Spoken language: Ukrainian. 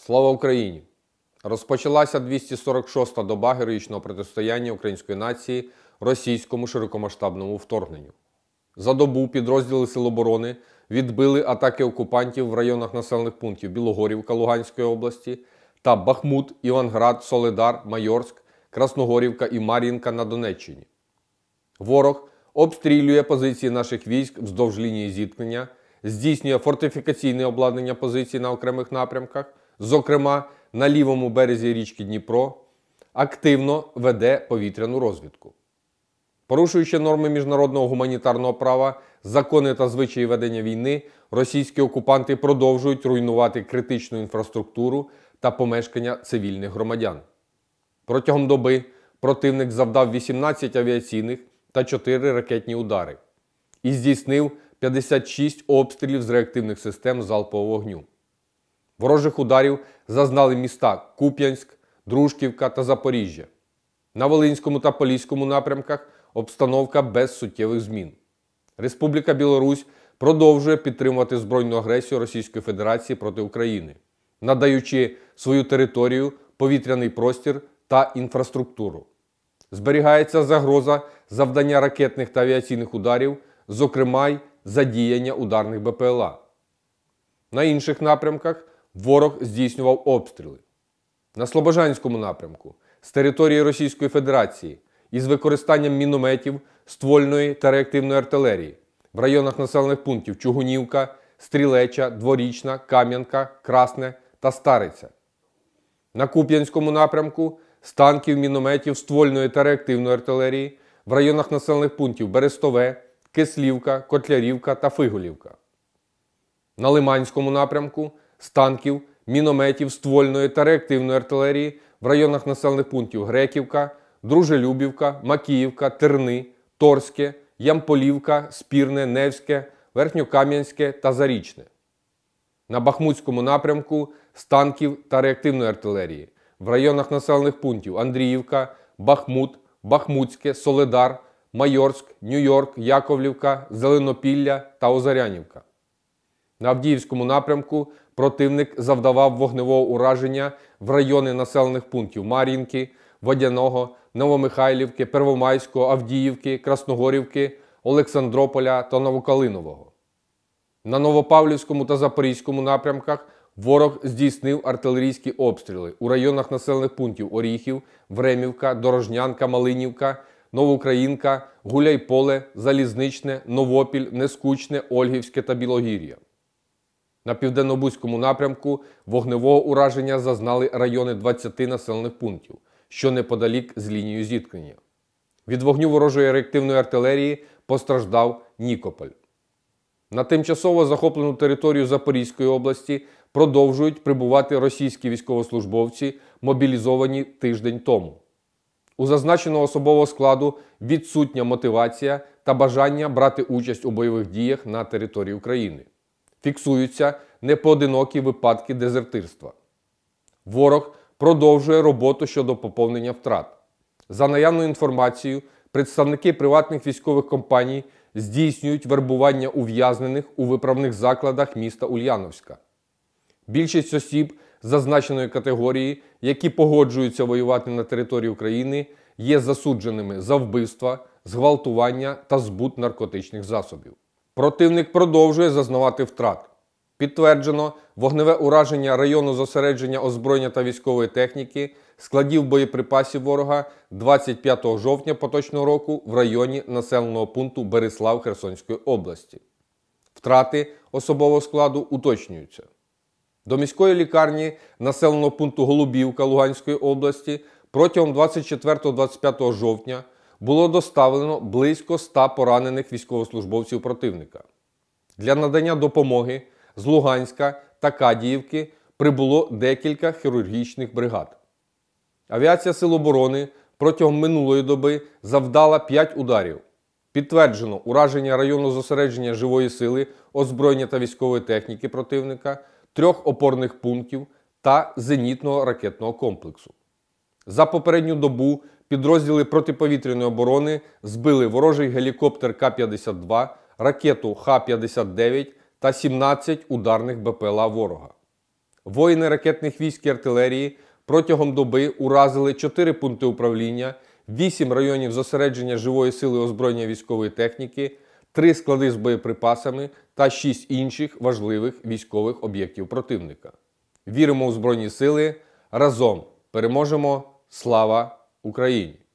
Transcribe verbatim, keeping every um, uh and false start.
Слава Україні! Розпочалася двісті сорок шоста доба героїчного протистояння української нації російському широкомасштабному вторгненню. За добу підрозділи Сил оборони відбили атаки окупантів в районах населених пунктів Білогорівка Луганської області та Бахмут, Іванград, Солидар, Майорськ, Красногорівка і Мар'їнка на Донеччині. Ворог обстрілює позиції наших військ вздовж лінії зіткнення, здійснює фортифікаційне обладнання позицій на окремих напрямках, зокрема на лівому березі річки Дніпро, активно веде повітряну розвідку. Порушуючи норми міжнародного гуманітарного права, закони та звичаї ведення війни, російські окупанти продовжують руйнувати критичну інфраструктуру та помешкання цивільних громадян. Протягом доби противник завдав вісімнадцять авіаційних та чотири ракетні удари і здійснив п'ятдесят шість обстрілів з реактивних систем залпового вогню. Ворожих ударів зазнали міста Куп'янськ, Дружківка та Запоріжжя. На Волинському та Поліському напрямках обстановка без суттєвих змін. Республіка Білорусь продовжує підтримувати збройну агресію Російської Федерації проти України, надаючи свою територію, повітряний простір та інфраструктуру. Зберігається загроза завдання ракетних та авіаційних ударів, зокрема й задіяння ударних Б П Л А. На інших напрямках ворог здійснював обстріли. На Слобожанському напрямку з території Російської Федерації із використанням мінометів, ствольної та реактивної артилерії в районах населених пунктів Чугунівка, Стрілеча, Дворічна, Кам'янка, Красне та Стариця. На Куп'янському напрямку з танків, мінометів, ствольної та реактивної артилерії в районах населених пунктів Берестове, Кислівка, Котлярівка та Фиголівка. На Лиманському напрямку з танків, мінометів, ствольної та реактивної артилерії в районах населених пунктів Греківка, Дружелюбівка, Макіївка, Терни, Торське, Ямполівка, Спірне, Невське, Верхньокам'янське та Зарічне. На Бахмутському напрямку з танків та реактивної артилерії в районах населених пунктів Андріївка, Бахмут, Бахмутське, Солидар, Майорськ, Нью-Йорк, Яковлівка, Зеленопілля та Озарянівка. На Авдіївському напрямку противник завдавав вогневого ураження в райони населених пунктів Мар'їнки, Водяного, Новомихайлівки, Первомайського, Авдіївки, Красногорівки, Олександрополя та Новокалинового. На Новопавлівському та Запорізькому напрямках ворог здійснив артилерійські обстріли у районах населених пунктів Оріхів, Времівка, Дорожнянка, Малинівка, Новоукраїнка, Гуляйполе, Залізничне, Новопіль, Нескучне, Ольгівське та Білогір'я. На Південнобузькому напрямку вогневого ураження зазнали райони двадцяти населених пунктів, що неподалік з лінією зіткнення. Від вогню ворожої реактивної артилерії постраждав Нікополь. На тимчасово захоплену територію Запорізької області продовжують прибувати російські військовослужбовці, мобілізовані тиждень тому. У зазначеного особового складу відсутня мотивація та бажання брати участь у бойових діях на території України. Фіксуються непоодинокі випадки дезертирства. Ворог продовжує роботу щодо поповнення втрат. За наявною інформацією, представники приватних військових компаній здійснюють вербування ув'язнених у виправних закладах міста Ульяновська. Більшість осіб зазначеної категорії, які погоджуються воювати на території України, є засудженими за вбивства, зґвалтування та збут наркотичних засобів. Противник продовжує зазнавати втрат. Підтверджено вогневе ураження району зосередження озброєння та військової техніки, складів боєприпасів ворога двадцять п'ятого жовтня поточного року в районі населеного пункту Берислав Херсонської області. Втрати особового складу уточнюються. До міської лікарні населеного пункту Голубівка Луганської області протягом двадцять четвертого - двадцять п'ятого жовтня було доставлено близько ста поранених військовослужбовців противника. Для надання допомоги з Луганська та Кадіївки прибуло декілька хірургічних бригад. Авіація Сил оборони протягом минулої доби завдала п'ять ударів. Підтверджено ураження району зосередження живої сили, озброєння та військової техніки противника, трьох опорних пунктів та зенітного ракетного комплексу. За попередню добу підрозділи протиповітряної оборони збили ворожий гелікоптер Ка п'ятдесят два, ракету Х п'ятдесят дев'ять та сімнадцять ударних Б П Л А ворога. Воїни ракетних військ і артилерії протягом доби уразили чотири пункти управління, вісім районів зосередження живої сили озброєння військової техніки, три склади з боєприпасами та шість інших важливих військових об'єктів противника. Віримо у Збройні Сили. Разом переможемо! Слава Україні!